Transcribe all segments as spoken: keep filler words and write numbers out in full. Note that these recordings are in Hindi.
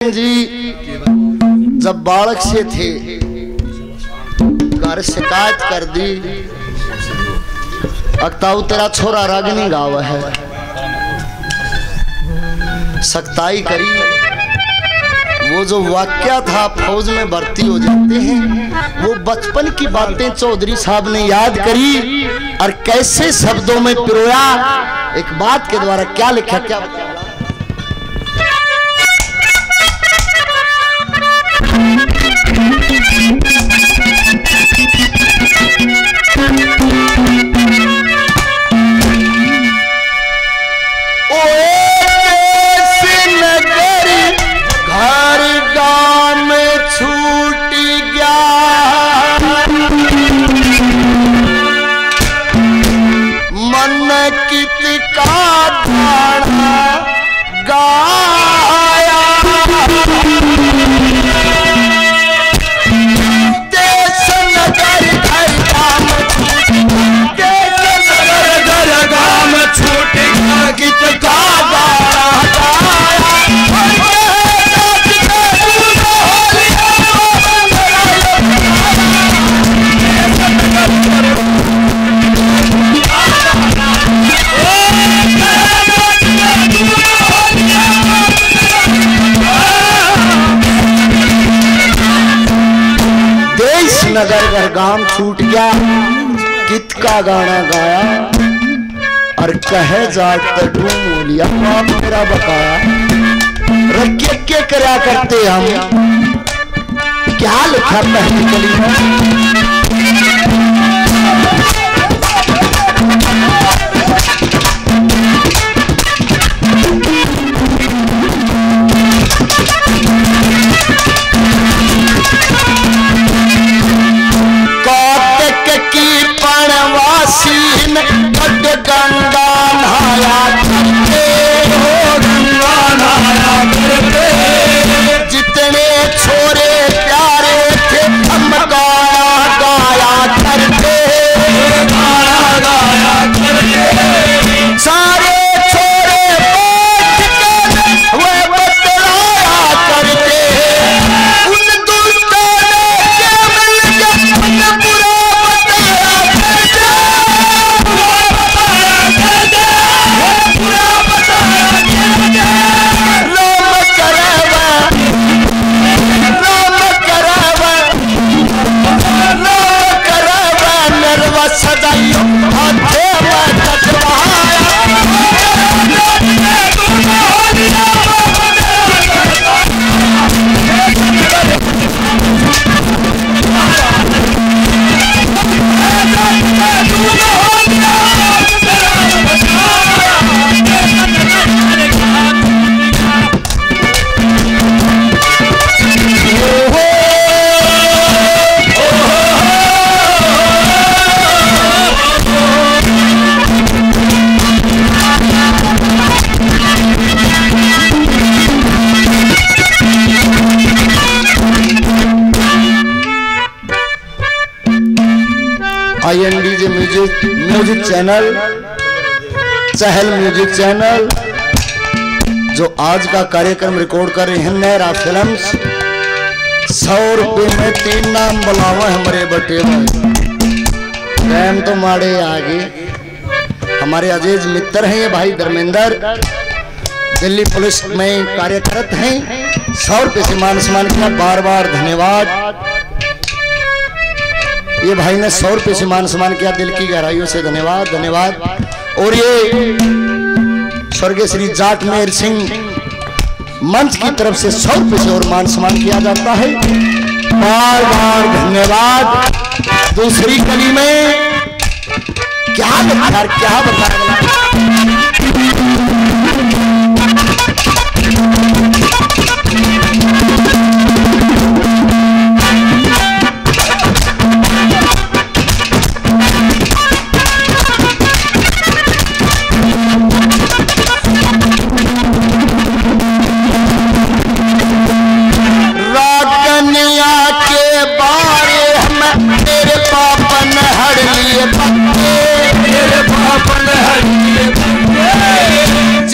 सिंह जी जब बालक से थे घर शिकायत कर दी, अक्ताऊ तेरा छोरा रागिनी गावा है। सख्ताई करी, वो जो वाक्या था फौज में भर्ती हो जाते हैं, वो बचपन की बातें चौधरी साहब ने याद करी और कैसे शब्दों में पिरोया। एक बात के द्वारा क्या लिखा, क्या बताया? नगर घर गांव छूट गया, कित का गाना गाया और कहे जाट ढूंढ लिया बाप मेरा बकाया। रखे के करा करते हम, क्या लिखा पहली कली में? गंगा नहाया करते हो, गंगा नहाया करते, जितने छोरे प्यारे थे हम गाना गाया करते, गाना गाया करते, सारे छोरे बैठ के वे बतलाया करते, उन दुष्टों ने मिल के बुरा I N D J music music channel, Chahal music channel जो आज का कार्यक्रम रिकॉर्ड कर रहे हैं नहरा फिल्म्स। सौ रुपये में तीन नाम बुलावा हमारे बटे भाई रैम तो माड़े आगे। हमारे अजीज मित्र हैं ये भाई धर्मेंद्र, दिल्ली पुलिस में कार्यरत हैं। सौ रुपये से मान सम्मान किया, बार बार धन्यवाद। ये भाई ने सौ रुपये से मान सम्मान किया, दिल की गहराइयों से धन्यवाद धन्यवाद। और ये स्वर्गीय श्री जाट मेहर सिंह मंच की तरफ से सौ रुपये से और मान सम्मान किया जाता है, बार बार धन्यवाद। दूसरी कली में क्या बता क्या बता मेरे पापन हर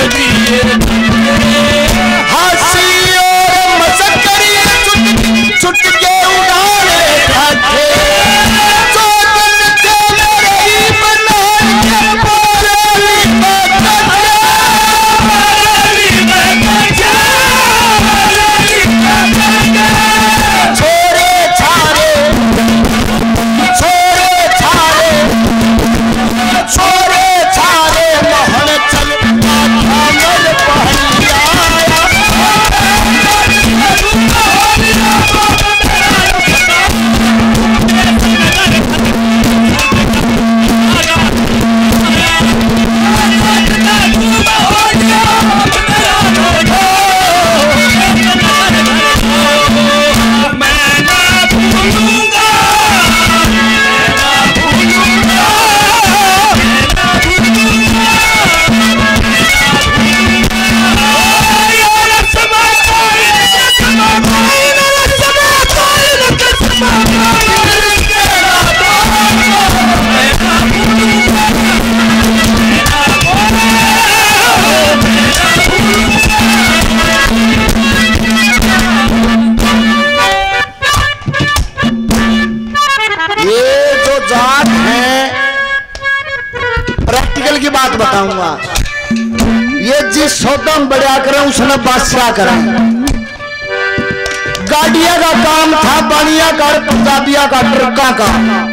हंसी और मस्करी चुट चुटके उड़ाने ठाठे जो दिल के मेरी बना के बोली बता छोरे छारे छोरे छारे छोरे छारे मोहन चल थामल पहलिया बताऊंगा। ये जिस सौदा में बढ़िया करें उसने बादशाह करा। गाड़िया का काम था, बानिया का, पंजाबिया का, ट्रका का।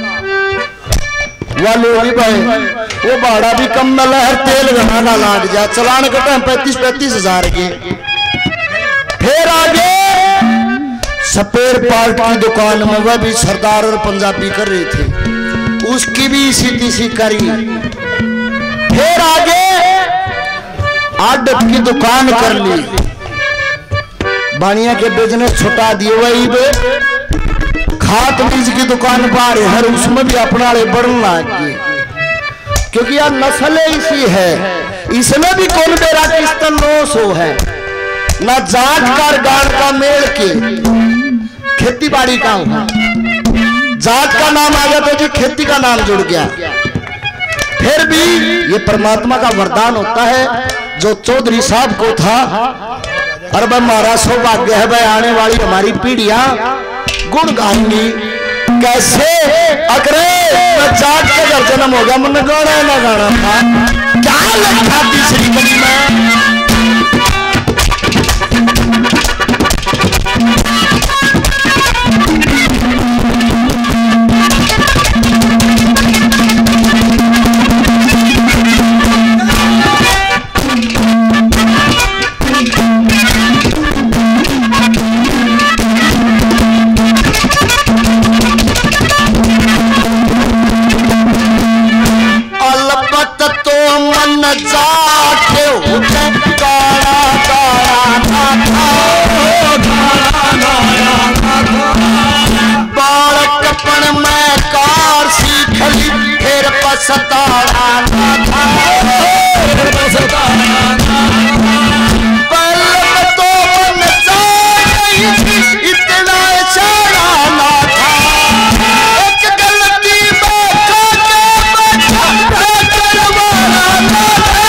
वालों भाई वो भाड़ा भी कम मिला है, तेल घना लाग जा, चलान का टाइम पैंतीस पैंतीस हजार के। फिर आगे स्पेयर पार्ट की दुकान में वह भी सरदार और पंजाबी कर रहे थे, उसकी भी इसी तीसी करी। फिर आगे आडत की दुकान कर ली, बानिया के बिजनेस छुटा दिए। वही बे खाद बीज की दुकान बाहर हर उसमें भी अपना बढ़ना लगे, क्योंकि यार नस्ल इसी है। इसमें भी कौन बेरा किस्तन नो सो है ना, जाट कर गाड़ का मेल के खेती बाड़ी का हुआ। जाट का नाम आ गया तो जी खेती का नाम जुड़ गया। फिर भी ये परमात्मा का वरदान होता है जो चौधरी साहब को था। और भाई हमारा सौभाग्य है भाई, आने वाली हमारी पीढ़ियां गुण गाएंगी। कैसे अकरे जाट के घर जन्म हो गया, मन गाना ना गाना था क्या लिखा तीसरी कड़ी में। बालकपन में कार सीखली फिर पछताना ना था। पलक तो मन जाई इतना इशारा ना था। एक गलती में काके बैठा करवाना ना था।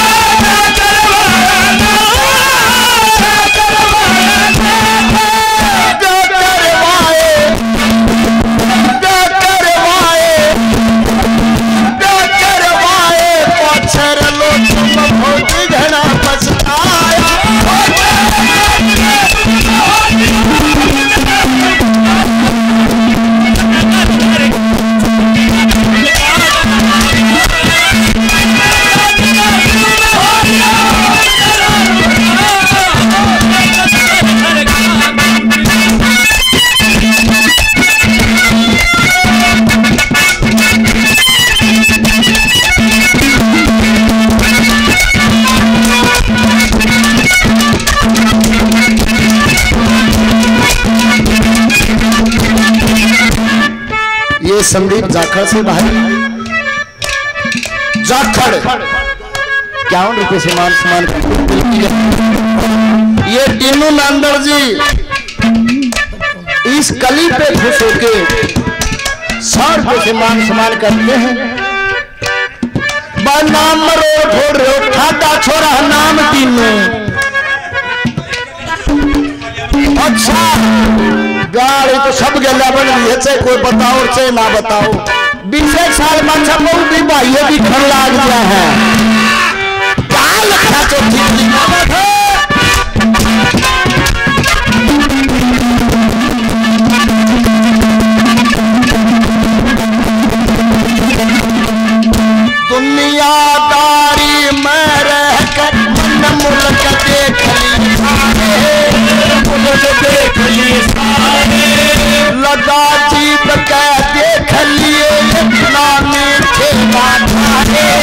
संदीप जाखड़ से भाई जाखड़ इक्यावन रुपए से मान सम्मान। ये टीनू नांदर जी इस कली पे खुश होके सौ रुपए से मान सम्मान करते हैं। नाम रो ढोर लादा छोरा नाम तीनू। अच्छा गाड़ी तो सब गला बन रही है, चाहे कोई बताओ चाहे ना बताओ। बीस एक साल में छपू भी भाई भी घर लाग गया है। क्या लखा चौथी दुनियादारी में रहकर मन मुल्क देख ली सारे, मुल्क देख ली सारे, लगा जीव के देख लिए इतना मीठे बात।